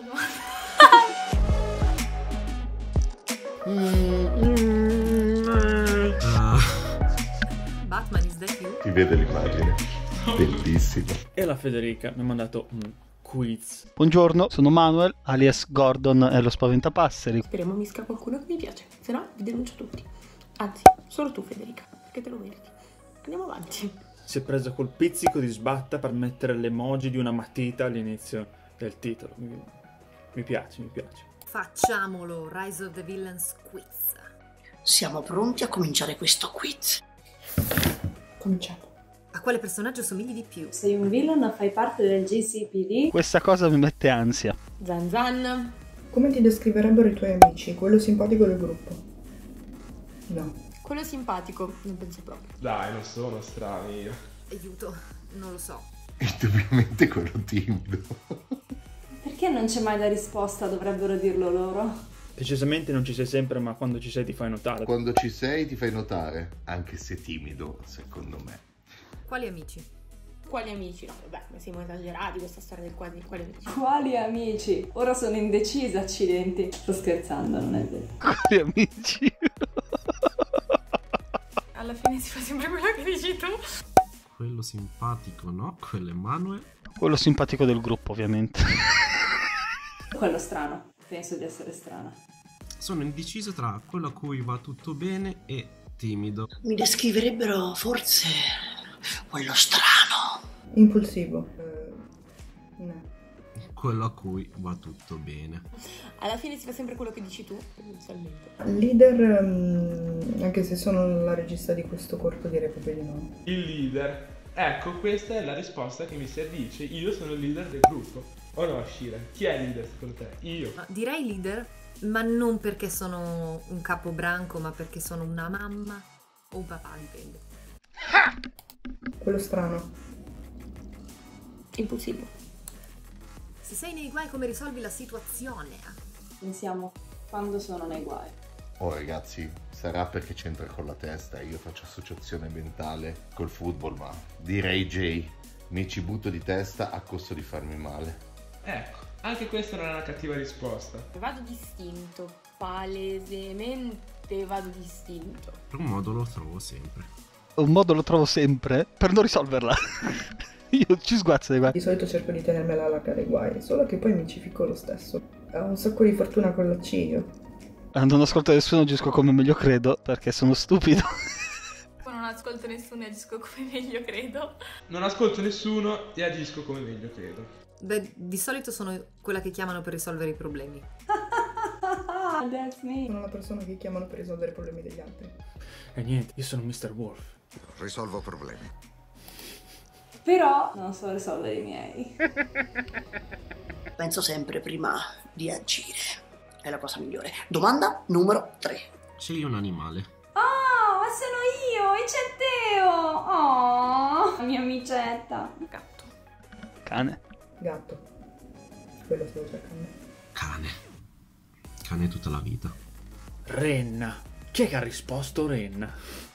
Batman is that you? Ti vede l'immagine? Bellissimo. E la Federica mi ha mandato un quiz. Buongiorno, sono Manuel, alias Gordon e lo spaventapasseri. Speriamo mi scappa qualcuno che mi piace, se no vi denuncio tutti. Anzi, solo tu Federica, perché te lo meriti. Andiamo avanti. Si è presa col pizzico di sbatta per mettere l'emoji di una matita all'inizio del titolo. Mi piace, mi piace. Facciamolo, Rise of the Villains quiz. Siamo pronti a cominciare questo quiz. Cominciamo. A quale personaggio somigli di più? Sei un villain, fai parte del GCPD. Questa cosa mi mette ansia. Zan Zan. Come ti descriverebbero i tuoi amici? Quello simpatico del gruppo? No. Quello simpatico, non penso proprio. Dai, non sono strano io. Aiuto, non lo so. Indubbiamente quello timido. Perché non c'è mai la risposta? Dovrebbero dirlo loro. Decisamente non ci sei sempre, ma quando ci sei ti fai notare. Quando ci sei ti fai notare, anche se timido, secondo me. Quali amici? Quali amici? No, vabbè, ma siamo esagerati questa storia del quali amici. Quali amici? Ora sono indecisa, accidenti. Sto scherzando, non è vero. Quali amici? Alla fine si fa sempre quello che dici tu. Quello simpatico, no? Quello è Manuel. Quello simpatico del gruppo, ovviamente. Quello strano. Penso di essere strana. Sono indeciso tra quello a cui va tutto bene e timido. Mi descriverebbero forse quello strano. Impulsivo. No. Quello a cui va tutto bene. Alla fine si fa sempre quello che dici tu, inizialmente. Leader, anche se sono la regista di questo corpo direi proprio di no. Il leader. Ecco, questa è la risposta che mi si addice. Io sono il leader del gruppo. O no, Shira? Chi è il leader secondo te? Io. Direi leader, ma non perché sono un capobranco, ma perché sono una mamma o un papà, dipende. Quello strano. Impulsivo. Se sei nei guai, come risolvi la situazione? Pensiamo quando sono nei guai. Oh ragazzi, sarà perché c'entra con la testa. Io faccio associazione mentale col football, ma direi Jay, mi ci butto di testa a costo di farmi male. Ecco, anche questa non è una cattiva risposta. Vado distinto, palesemente vado distinto. Per un modo lo trovo sempre. Un modo lo trovo sempre per non risolverla. Io ci sguazzo dei guai. Di solito cerco di tenermela alla cara dei guai, solo che poi mi ci ficco lo stesso. Ho un sacco di fortuna con la C io. Non ascolto nessuno, agisco come meglio credo, perché sono stupido. Non ascolto nessuno e agisco come meglio credo. Non ascolto nessuno e agisco come meglio credo. Beh, di solito sono quella che chiamano per risolvere i problemi. That's me. Sono la persona che chiamano per risolvere i problemi degli altri. E niente, io sono Mr. Wolf. Risolvo problemi. Però non so risolvere i miei. Penso sempre prima di agire. È la cosa migliore. Domanda numero 3. Scegli un animale. Oh, ma sono io, e c'è Teo. Oh, la mia amicetta. Gatto. Cane. Gatto. Quello stavo cercando. Cane. Cane tutta la vita. Renna. Chi è che ha risposto Renna?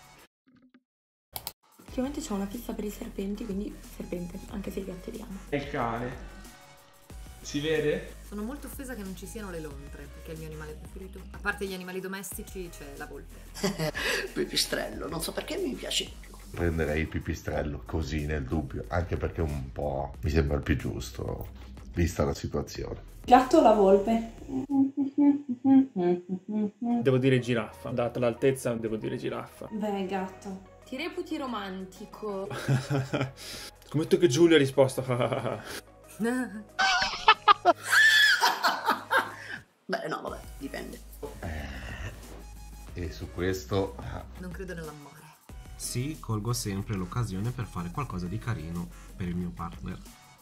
Ultimamente c'ho una fissa per i serpenti, quindi serpente, anche se i gatti li amo. È il cane. Si vede? Sono molto offesa che non ci siano le lontre, perché è il mio animale preferito. A parte gli animali domestici c'è la volpe. Pipistrello, non so perché mi piace. Prenderei il pipistrello così nel dubbio, anche perché un po' mi sembra il più giusto, vista la situazione. Gatto o la volpe? Devo dire giraffa. Data l'altezza, devo dire giraffa. Beh, gatto. Ti reputi romantico. Scommetto che Giulia ha risposto. Beh, no, vabbè, dipende. E su questo... Non credo nell'amore. Sì, colgo sempre l'occasione per fare qualcosa di carino per il mio partner.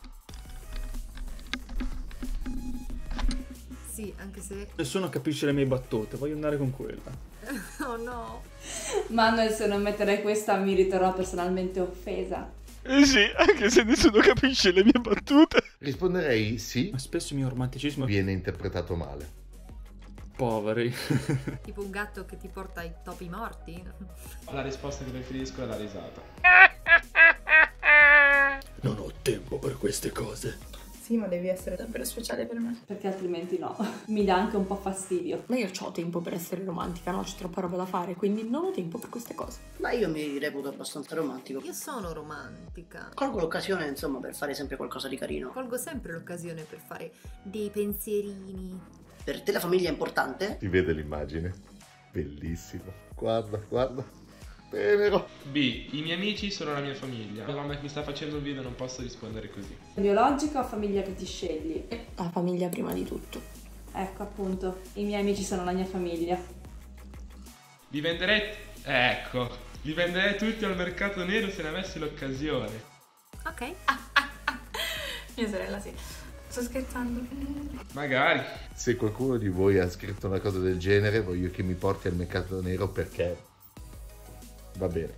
Sì, anche se... Nessuno capisce le mie battute, voglio andare con quella. Oh no. Manuel, se non metterai questa mi riterrò personalmente offesa. Sì, anche se nessuno capisce le mie battute. Risponderei sì. Ma spesso il mio romanticismo viene interpretato male. Poveri. Tipo un gatto che ti porta ai topi morti? La risposta che preferisco è la risata. Non ho tempo per queste cose. Sì, ma devi essere davvero speciale per me. Perché altrimenti no. Mi dà anche un po' fastidio. Ma io ho tempo per essere romantica, no? C'è troppa roba da fare, quindi non ho tempo per queste cose. Ma io mi reputo abbastanza romantico. Io sono romantica. Colgo l'occasione, insomma, per fare sempre qualcosa di carino. Colgo sempre l'occasione per fare dei pensierini. Per te la famiglia è importante? Si vede l'immagine? Bellissimo. Guarda, guarda. Tenero. B. I miei amici sono la mia famiglia. La mamma che mi sta facendo un video non posso rispondere così. Biologica o famiglia che ti scegli? La famiglia prima di tutto. Ecco appunto, i miei amici sono la mia famiglia. Li venderei... Ecco. Li venderei tutti al mercato nero se ne avessi l'occasione. Ok. Mia sorella sì. Sto scherzando. Magari. Se qualcuno di voi ha scritto una cosa del genere, voglio che mi porti al mercato nero perché... va bene.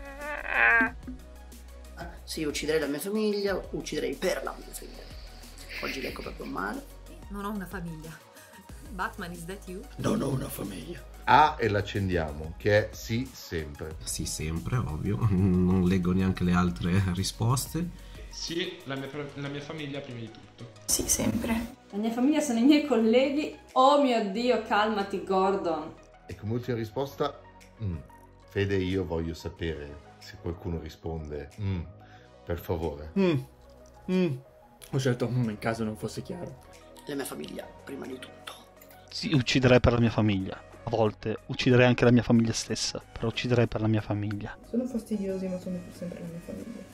Sì, ucciderei la mia famiglia, ucciderei per la mia famiglia. Oggi leggo proprio male. Non ho una famiglia. Batman, is that you? Non ho una famiglia. A e l'accendiamo, che è sì sempre. Sì, sempre, ovvio. Non leggo neanche le altre risposte. Sì, la mia famiglia prima di tutto. Sì, sempre. La mia famiglia sono i miei colleghi. Oh mio Dio, calmati Gordon. E come ultima risposta, Fede, io voglio sapere se qualcuno risponde, per favore. Ho scelto in caso non fosse chiaro. La mia famiglia prima di tutto. Sì, ucciderei per la mia famiglia. A volte ucciderei anche la mia famiglia stessa, però ucciderei per la mia famiglia. Sono fastidiosi, ma sono pur sempre la mia famiglia.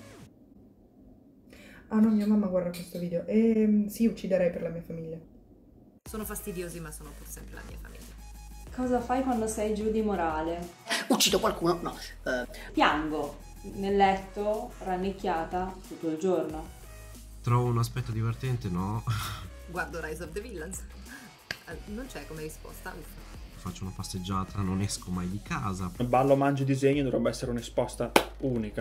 Ah no, mia mamma guarda questo video. Sì, ucciderei per la mia famiglia. Sono fastidiosi, ma sono pur sempre la mia famiglia. Cosa fai quando sei giù di morale? Uccido qualcuno? No. Piango nel letto, rannicchiata, tutto il giorno. Trovo un aspetto divertente, no? Guardo Rise of the Villains. Non c'è come risposta. Faccio una passeggiata, non esco mai di casa. Ballo, mangio, disegno dovrebbe essere una risposta unica.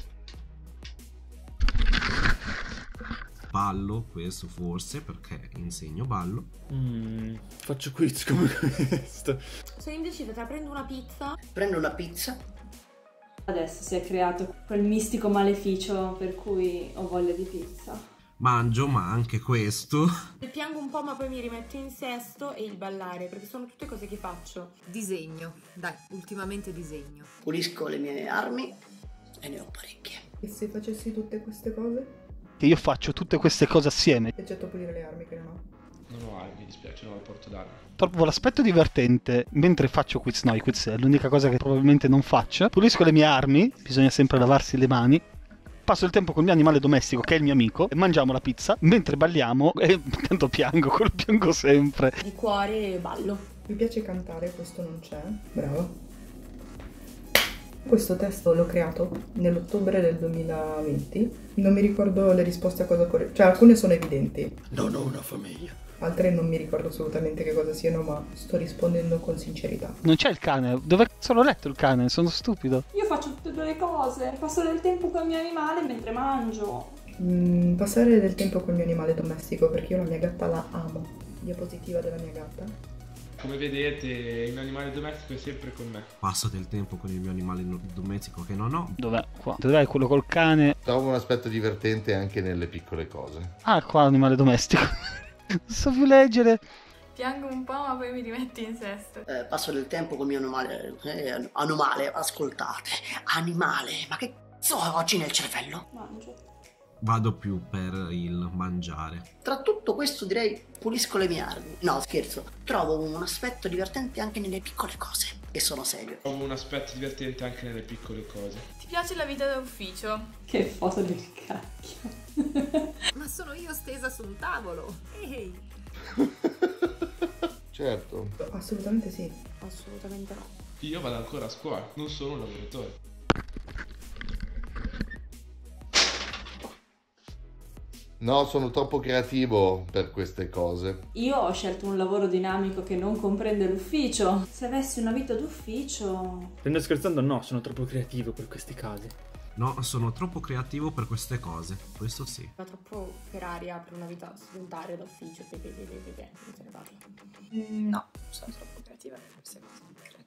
Ballo, questo forse, perché insegno ballo. Faccio quiz come questo. Sono indecisa tra prendo una pizza. Prendo una pizza. Adesso si è creato quel mistico maleficio per cui ho voglia di pizza. Mangio, ma anche questo. Piango un po', ma poi mi rimetto in sesto, e il ballare, perché sono tutte cose che faccio. Disegno. Dai, ultimamente disegno. Pulisco le mie armi e ne ho parecchie. E se facessi tutte queste cose? Che io faccio tutte queste cose assieme. Eccetto pulire le armi che non ho. Non ho armi, mi dispiace, non ho il porto d'armi. Proprio l'aspetto divertente, mentre faccio quiz, no, i quiz è l'unica cosa che probabilmente non faccio. Pulisco le mie armi, bisogna sempre lavarsi le mani. Passo il tempo col mio animale domestico, che è il mio amico, e mangiamo la pizza, mentre balliamo, e tanto piango, quello piango sempre. Di cuore ballo. Mi piace cantare, questo non c'è. Bravo. Questo testo l'ho creato nell'ottobre del 2020. Non mi ricordo le risposte a cosa corre. Cioè, alcune sono evidenti. Non ho una famiglia. Altre non mi ricordo assolutamente che cosa siano, ma sto rispondendo con sincerità. Non c'è il cane, dove cazzo l'ho letto il cane? Sono stupido. Io faccio tutte e due le cose. Passo del tempo con il mio animale mentre mangio. Passare del tempo con il mio animale domestico, perché io la mia gatta la amo. Diapositiva della mia gatta. Come vedete, il mio animale domestico è sempre con me. Passo del tempo con il mio animale domestico che non ho. Dov'è? Qua. Dov'è quello col cane? Trovo un aspetto divertente anche nelle piccole cose. Ah, qua l'animale domestico. Non so più leggere. Piango un po', ma poi mi rimetto in sesto. Passo del tempo con il mio animale. Animale, ascoltate. Animale, ma che cazzo ho oggi nel cervello? Mangio. Vado più per il mangiare. Tra tutto questo direi pulisco le mie armi. No, scherzo. Trovo un aspetto divertente anche nelle piccole cose. E sono serio. Trovo un aspetto divertente anche nelle piccole cose. Ti piace la vita da ufficio? Che foto del cacchio. Ma sono io stesa su un tavolo. Ehi. Certo. Assolutamente sì. Assolutamente no. Io vado ancora a scuola, non sono un lavoratore. No, sono troppo creativo per queste cose. Io ho scelto un lavoro dinamico che non comprende l'ufficio. Se avessi una vita d'ufficio... Stando scherzando? No, sono troppo creativo per questi casi. No, sono troppo creativo per queste cose. Questo sì. Va troppo per aria per una vita sedentaria d'ufficio. Non se ne parla. No, sono troppo creativa per queste cose.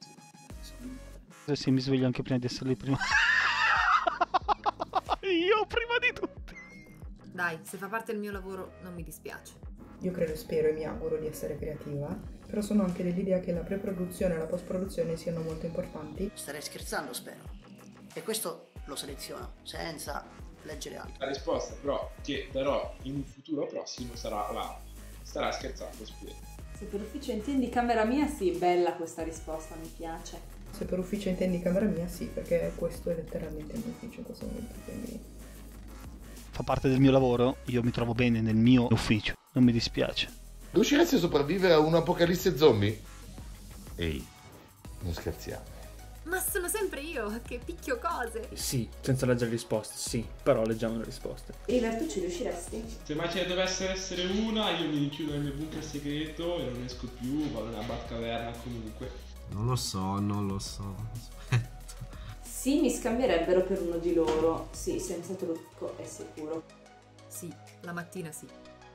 Sì, mi sveglio anche prima di essere lì prima. Io prima di tutti. Dai, se fa parte del mio lavoro non mi dispiace. Io credo, spero e mi auguro di essere creativa, però sono anche dell'idea che la pre-produzione e la post-produzione siano molto importanti. Starei scherzando, spero. E questo lo seleziono, senza leggere altro. La risposta però che darò in un futuro prossimo sarà la starà scherzando, spero. Se per ufficio intendi camera mia, sì, bella questa risposta, mi piace. Se per ufficio intendi camera mia, sì, perché questo è letteralmente il mio ufficio in questo momento, quindi... Fa parte del mio lavoro, io mi trovo bene nel mio ufficio, non mi dispiace. Riusciresti a sopravvivere a un'apocalisse zombie? Ehi, non scherziamo. Ma sono sempre io che picchio cose. Sì, senza leggere risposte, sì, però leggiamo le risposte. River, tu ci riusciresti? Se mai ce ne dovesse essere una, io mi rinchiudo nel mio bunker segreto e non esco più, vado nella Batcaverna comunque. Non lo so. Aspetta. Sì, mi scambierebbero per uno di loro. Sì, senza trucco, è sicuro. Sì, la mattina sì.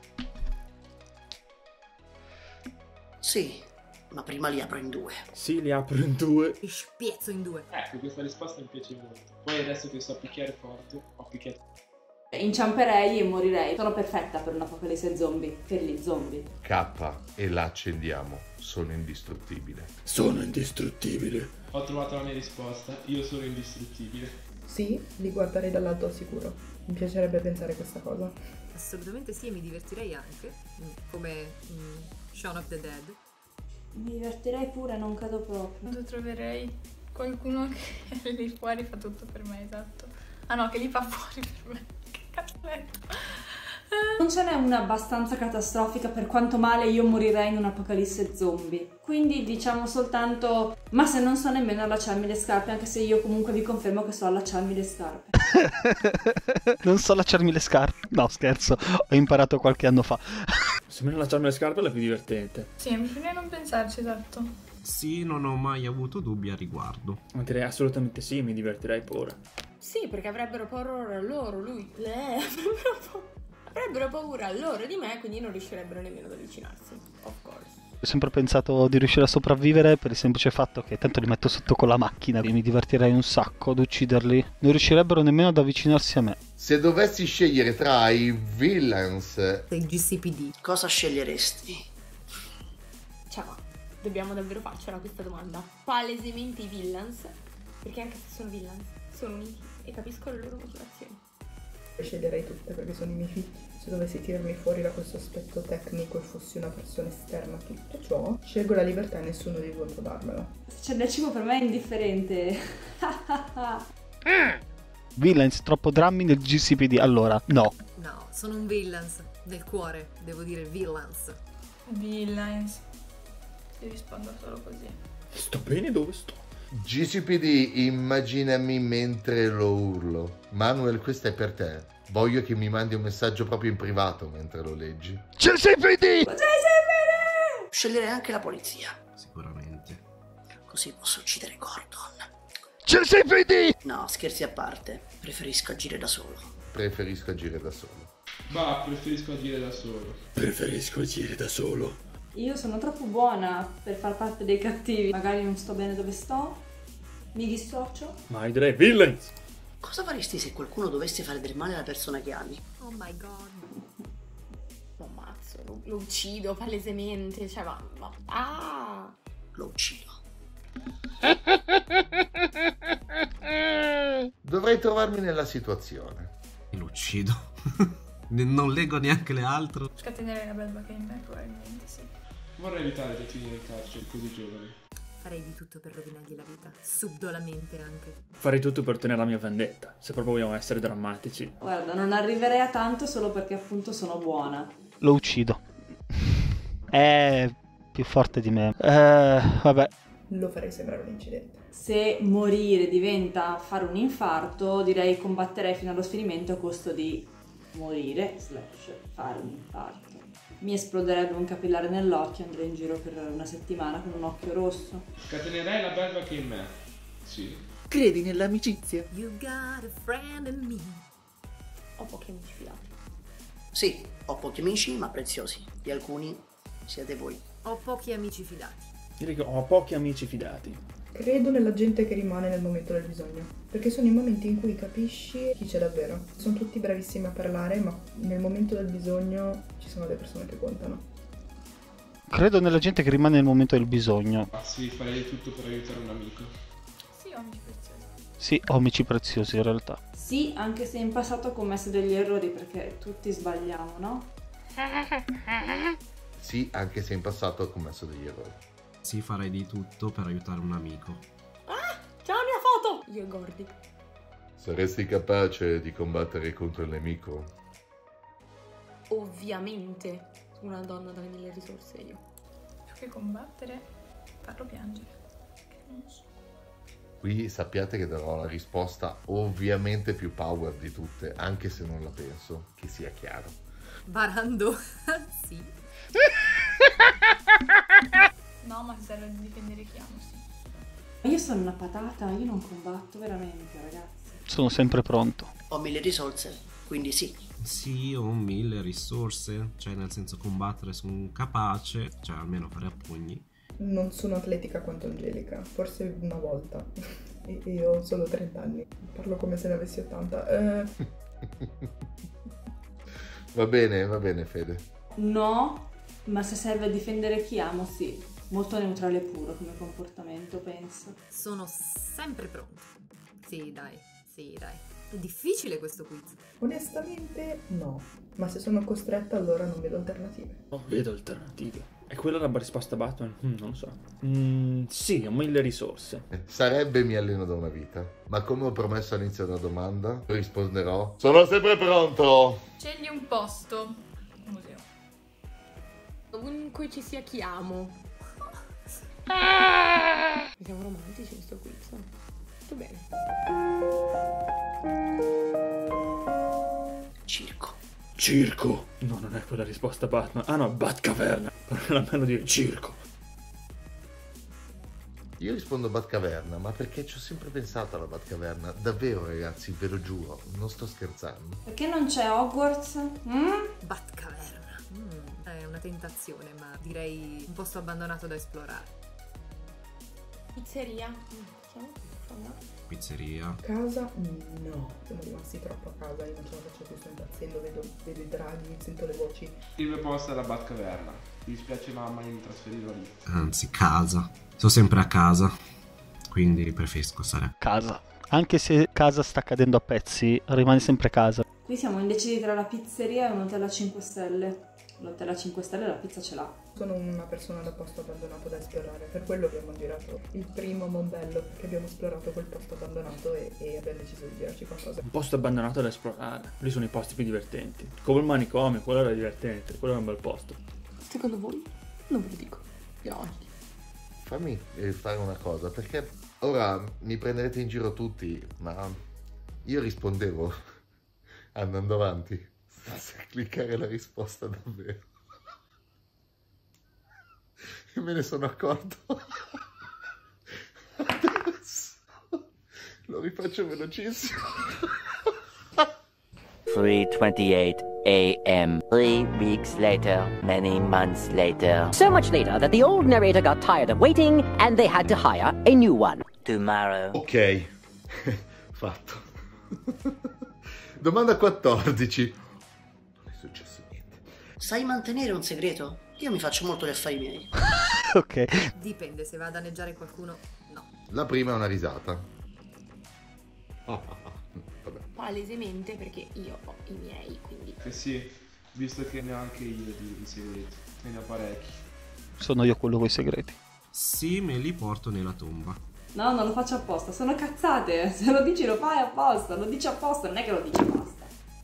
Sì, ma prima li apro in 2. Sì, li apro in 2. Ti spiezzo in 2. Ecco, questa risposta mi piace molto. Poi adesso che so picchiare forte, ho picchiato. Inciamperei e morirei. Sono perfetta per un'apocalisse zombie. Per gli zombie. K e la accendiamo. Sono indistruttibile. Sono indistruttibile. Ho trovato la mia risposta, io sono indistruttibile. Sì, li guarderei dall'alto al sicuro. Mi piacerebbe pensare questa cosa. Assolutamente sì, e mi divertirei anche, come Shaun of the Dead. Mi divertirei pure, non cado proprio. Quando troverei qualcuno che lì fuori fa tutto per me, esatto. Ah no, che li fa fuori per me. Che cazzo è? Non ce n'è una abbastanza catastrofica per quanto male io morirei in un'apocalisse zombie. Quindi diciamo soltanto, ma se non so nemmeno allacciarmi le scarpe, anche se io comunque vi confermo che so allacciarmi le scarpe. Non so allacciarmi le scarpe. No, scherzo, ho imparato qualche anno fa. Se me ne allacciarmi le scarpe è la più divertente. Sì, mi piace non pensarci, esatto. Sì, non ho mai avuto dubbi a riguardo. Ma direi assolutamente sì, mi divertirei pure. Sì, perché avrebbero paura loro, lui, lei, avrebbero paura loro di me, quindi non riuscirebbero nemmeno ad avvicinarsi. Of course. Ho sempre pensato di riuscire a sopravvivere per il semplice fatto che tanto li metto sotto con la macchina e mi divertirei un sacco ad ucciderli. Non riuscirebbero nemmeno ad avvicinarsi a me. Se dovessi scegliere tra i villains Del GCPD. Cosa sceglieresti? Ciao, dobbiamo davvero farcela questa domanda. Palesemente i villains, perché anche se sono villains, sono uniti e capisco le loro motivazioni. Le sceglierei tutte perché sono i miei figli. Se dovessi tirarmi fuori da questo aspetto tecnico e fossi una persona esterna a tutto ciò, scelgo la libertà e nessuno di voi può darmela. Se c'è del cibo per me è indifferente. Villains, troppo drammi nel GCPD. Allora, no. No, sono un villains del cuore, devo dire villains. Villains. Ti rispondo solo così. Sto bene dove sto? GCPD, immaginami mentre lo urlo. Manuel, questa è per te. Voglio che mi mandi un messaggio proprio in privato mentre lo leggi. GCPD! Sceglierei anche la polizia. Sicuramente. Così posso uccidere Gordon. GCPD! No, scherzi a parte. Preferisco agire da solo. Preferisco agire da solo. Ma preferisco agire da solo. Preferisco agire da solo. Io sono troppo buona per far parte dei cattivi. Magari non sto bene dove sto. Mi dissocio. Ma direi villains! Cosa faresti se qualcuno dovesse fare del male alla persona che ami? Oh my god. Lo ammazzo, lo uccido palesemente, cioè ah! Lo uccido. Dovrei trovarmi nella situazione. E lo uccido. Non leggo neanche le altre. Scatenerei la belva che è in me, probabilmente sì. Vorrei evitare di finire in carcere così giovani. Farei di tutto per rovinargli la vita, subdolamente anche. Farei tutto per ottenere la mia vendetta, se proprio vogliamo essere drammatici. Guarda, non arriverei a tanto solo perché appunto sono buona. Lo uccido. È più forte di me. Vabbè. Lo farei sembrare un incidente. Se morire diventa fare un infarto, direi combatterei fino allo sfinimento a costo di morire / fare un infarto. Mi esploderebbe un capillare nell'occhio, andrei in giro per una settimana con un occhio rosso. Scatenerei la belva che è in me. Sì. Credi nell'amicizia? You got a friend in me. Ho pochi amici fidati. Sì, ho pochi amici ma preziosi. Di alcuni siete voi. Ho pochi amici fidati. Direi che ho pochi amici fidati. Credo nella gente che rimane nel momento del bisogno, perché sono i momenti in cui capisci chi c'è davvero. Sono tutti bravissimi a parlare, ma nel momento del bisogno ci sono le persone che contano. Credo nella gente che rimane nel momento del bisogno. Ah, sì, farei di tutto per aiutare un amico. Sì, amici preziosi. Sì, amici preziosi in realtà. Sì, anche se in passato ho commesso degli errori, perché tutti sbagliamo, no? Sì, anche se in passato ho commesso degli errori. Sì, farei di tutto per aiutare un amico. Ah, c'è la mia foto! Io e Gordy. Saresti capace di combattere contro il nemico? Ovviamente. Una donna dalle 1000 risorse io. Più che combattere, farlo piangere. Che non so. Qui sappiate che darò la risposta ovviamente più power di tutte, anche se non la penso, che sia chiaro. Barando. Sì. No, ma se serve a difendere chi amo, sì. Io sono una patata, io non combatto veramente, ragazzi. Sono sempre pronto. Ho 1000 risorse, quindi sì. Sì, ho 1000 risorse, cioè nel senso combattere sono capace, cioè almeno fare a pugni. Non sono atletica quanto Angelica, forse una volta. E io ho solo 30 anni. Parlo come se ne avessi 80. Va bene, Fede. No, ma se serve a difendere chi amo, sì. Molto neutrale e puro come comportamento, penso. Sono sempre pronta. Sì, dai. È difficile questo quiz. Onestamente no, ma se sono costretta allora non vedo alternative. Non vedo alternative. È quella la risposta Batman? Non lo so. Sì, ho 1000 risorse. Sarebbe mi alleno da una vita, ma come ho promesso all'inizio della domanda, risponderò: sono sempre pronto! Scegli un posto. Un museo. Ovunque ci sia chi amo. Siamo romantici in sto quiz. Tutto bene. Circo. No, non è quella risposta Batman. Ah no, Batcaverna. Però almeno dire circo. Io rispondo Batcaverna, ma perché ci ho sempre pensato alla Batcaverna. Davvero, ragazzi, ve lo giuro, non sto scherzando. Perché non c'è Hogwarts? Batcaverna. È una tentazione, ma direi un posto abbandonato da esplorare. Pizzeria. Pizzeria. Casa? No, siamo rimasti troppo a casa, io non ce la faccio più, sto impazzendo, vedo i draghi, sento le voci. Il mio posto è la Batcaverna. Mi dispiace mamma, io mi trasferirò lì. Anzi, casa. Sono sempre a casa, quindi preferisco stare a Casa. Anche se casa sta cadendo a pezzi, rimane sempre casa. Qui siamo indecisi tra la pizzeria e un hotel a 5 stelle. L'hotel a 5 stelle la pizza ce l'ha. Sono una persona da posto abbandonato da esplorare, per quello abbiamo girato il primo Mondello, perché abbiamo esplorato quel posto abbandonato e abbiamo deciso di girarci qualcosa. Un posto abbandonato da esplorare. Lì sono i posti più divertenti. Come il manicomio, quello era divertente, quello era un bel posto. Secondo voi? Non ve lo dico. Andiamo avanti. Fammi fare una cosa, perché ora mi prenderete in giro tutti, ma io rispondevo andando avanti, senza cliccare la risposta davvero. E me ne sono accorto. Adesso lo rifaccio velocissimo. 3:28 a.m. 3 weeks later, many months later. So much later that the old narrator got tired of waiting and they had to hire a new one. Tomorrow. Ok, fatto. Domanda 14. Non è successo niente. Sai mantenere un segreto? Io mi faccio molto gli affari miei. Ok. Dipende, se va a danneggiare qualcuno, no. La prima è una risata. Vabbè. Palesemente perché io ho i miei, quindi. Sì, visto che ne ho anche io di segreti. Ne ho parecchi. Sono io quello con i segreti. Sì, me li porto nella tomba. No, non lo faccio apposta, sono cazzate. Se lo dici lo fai apposta, lo dici apposta, non è che lo dici apposta.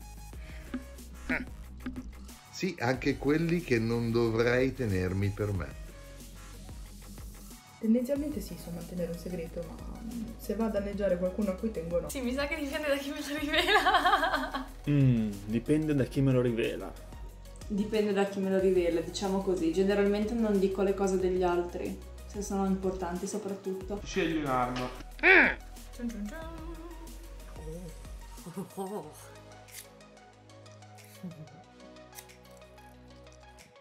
Sì, anche quelli che non dovrei tenermi per me. Tendenzialmente sì, so mantenere un segreto, ma se va a danneggiare qualcuno a cui tengo no. Sì, mi sa che dipende da chi me lo rivela. Dipende da chi me lo rivela. Dipende da chi me lo rivela, diciamo così. Generalmente non dico le cose degli altri, se sono importanti soprattutto. Scegli un'arma. Ciun ciun ciun.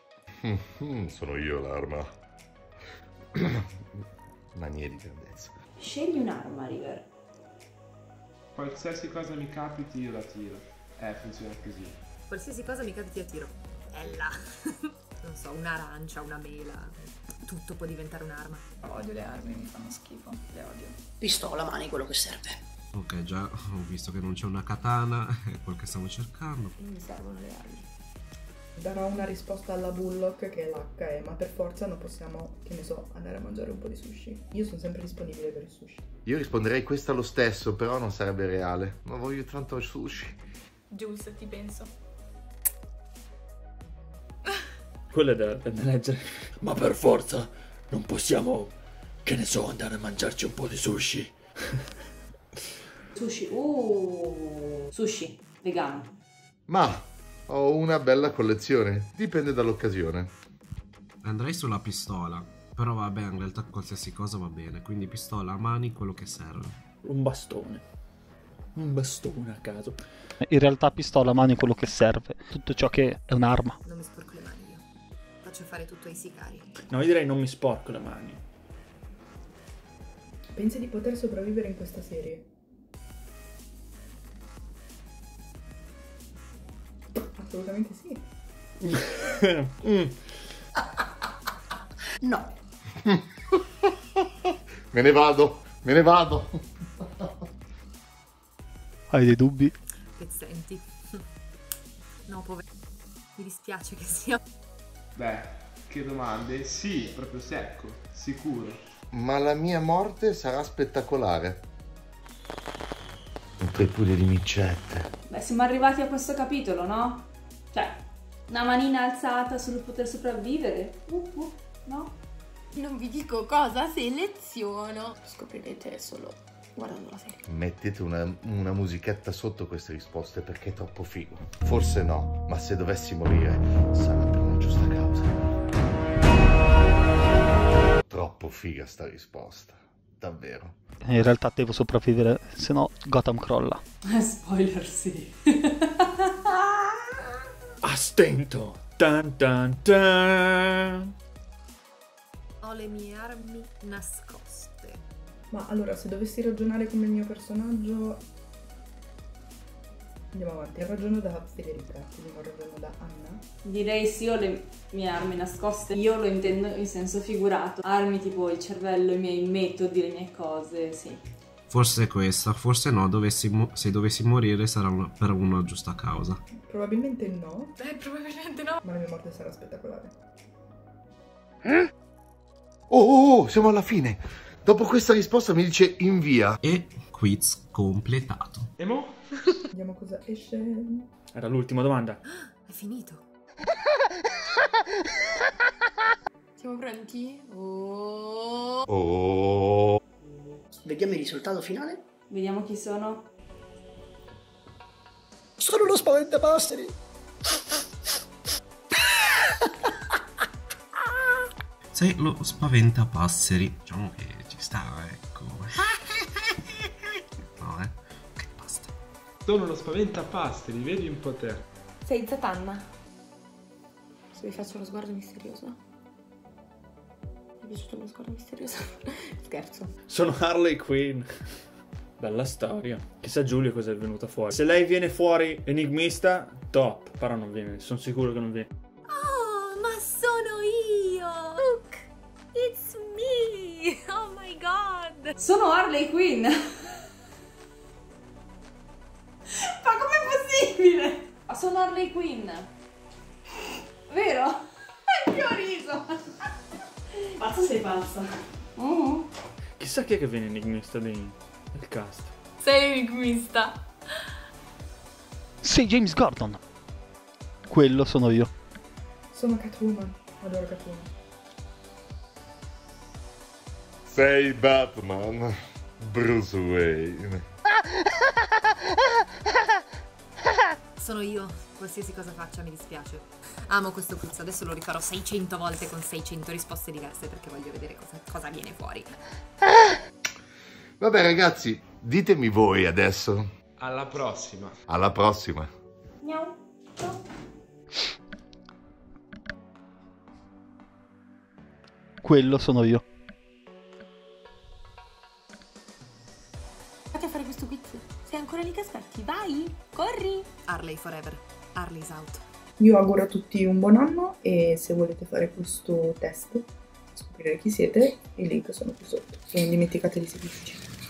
Sono io l'arma. Manie di grandezza. Scegli un'arma, River. Qualsiasi cosa mi capiti io la tiro. Funziona così. Qualsiasi cosa mi capiti a tiro. Bella. Non so, un'arancia, una mela. Tutto può diventare un'arma. Odio le armi, mi fanno schifo. Le odio. Pistola, mani, quello che serve. Ok, già ho visto che non c'è una katana, è quel che stavo cercando. Mi servono le armi. Darò una risposta alla Bullock che è l'HE, ma per forza non possiamo, che ne so, andare a mangiare un po' di sushi. Io sono sempre disponibile per il sushi. Io risponderei questa lo stesso, però non sarebbe reale. Ma voglio tanto il sushi. Jules, ti penso. Quello è da leggere. Ma per forza non possiamo, che ne so, andare a mangiarci un po' di sushi. Sushi. Sushi, vegano. Ma ho una bella collezione, dipende dall'occasione. Andrei sulla pistola, però vabbè, in realtà qualsiasi cosa va bene, quindi pistola a mani, quello che serve. Un bastone a caso. In realtà pistola a mano è quello che serve. Tutto ciò che è un'arma. Non mi sporco le mani io. Faccio fare tutto ai sicari. No, io direi non mi sporco le mani. Pensi di poter sopravvivere in questa serie? Assolutamente sì. No. Me ne vado. Hai dei dubbi? Pezzenti. No, povero. Mi dispiace che sia. Beh, che domande? Sì, proprio secco, sicuro. Ma la mia morte sarà spettacolare. Un tripudio di micette. Beh, siamo arrivati a questo capitolo, no? Cioè, una manina alzata sul poter sopravvivere. No? Non vi dico cosa seleziono. Scoprirete solo guardando la serie. Mettete una musichetta sotto queste risposte perché è troppo figo. Forse no, ma se dovessi morire sarà per una giusta causa. Troppo figa sta risposta, davvero. In realtà devo sopravvivere, se no Gotham crolla. Spoiler, sì. A stento. Tan tan tan. Ho le mie armi nascoste. Ma allora, se dovessi ragionare come il mio personaggio... Andiamo avanti, ragiono da Federica, quindi non ragiono da Anna. Direi sì, ho le mie armi nascoste. Io lo intendo in senso figurato. Armi tipo il cervello, i miei metodi, le mie cose, sì. Forse questa, forse no, se dovessi morire sarà per una giusta causa. Probabilmente no. Probabilmente no. Ma la mia morte sarà spettacolare. Oh, siamo alla fine. Dopo questa risposta mi dice invia. E quiz completato. E mo? Vediamo cosa esce. Era l'ultima domanda. È finito. Siamo pronti? Oh. Vediamo il risultato finale. Vediamo chi sono. Sono uno spaventapasseri. Sei lo spaventapasseri. Diciamo che ci sta, ecco. No, che basta. Sono lo spaventapastri, vedi un po' te. Sei Zatanna. Se vi faccio lo sguardo misterioso. Mi è piaciuto lo sguardo misterioso? Scherzo. Sono Harley Quinn. Bella storia. Chissà Giulia cosa è venuta fuori. Se lei viene fuori enigmista, top. Però non viene, sono sicuro che non viene. Oh, ma sono io! Look, it's me! Oh my god! Sono Harley Quinn! Ma com'è possibile? Sono Harley Quinn! Vero? Anche ho riso! Pazza sei pazza. Chissà chi è che viene enigmista del cast. Sei l'enigmista. Sei James Gordon. Quello sono io. Sono Catwoman. Adoro Catwoman. Sei Batman, Bruce Wayne. Sono io. Qualsiasi cosa faccia mi dispiace. Amo questo quiz, adesso lo rifarò 600 volte con 600 risposte diverse perché voglio vedere cosa viene fuori. Vabbè ragazzi, ditemi voi adesso. Alla prossima. Alla prossima. Miau. Quello sono io. Harley forever. Harley's out. Io auguro a tutti un buon anno e se volete fare questo test, scoprire chi siete, i link sono qui sotto. E non dimenticate di seguirci.